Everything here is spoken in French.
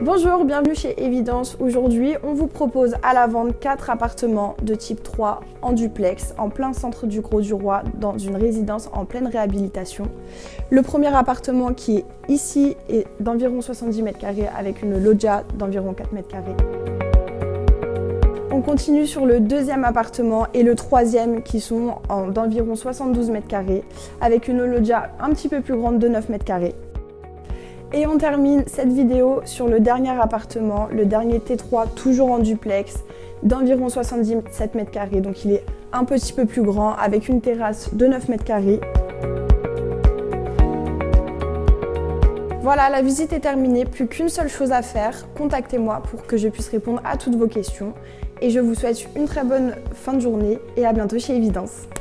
Bonjour, bienvenue chez Évidence. Aujourd'hui, on vous propose à la vente 4 appartements de type 3 en duplex, en plein centre du Grau-du-Roi, dans une résidence en pleine réhabilitation. Le premier appartement qui est ici est d'environ 70 m² avec une loggia d'environ 4 m². On continue sur le deuxième appartement et le troisième qui sont d'environ 72 m² avec une loggia un petit peu plus grande de 9 m². Et on termine cette vidéo sur le dernier appartement, le dernier T3, toujours en duplex, d'environ 77 m². Donc il est un petit peu plus grand avec une terrasse de 9 m². Voilà, la visite est terminée, plus qu'une seule chose à faire, contactez-moi pour que je puisse répondre à toutes vos questions. Et je vous souhaite une très bonne fin de journée et à bientôt chez Évidence.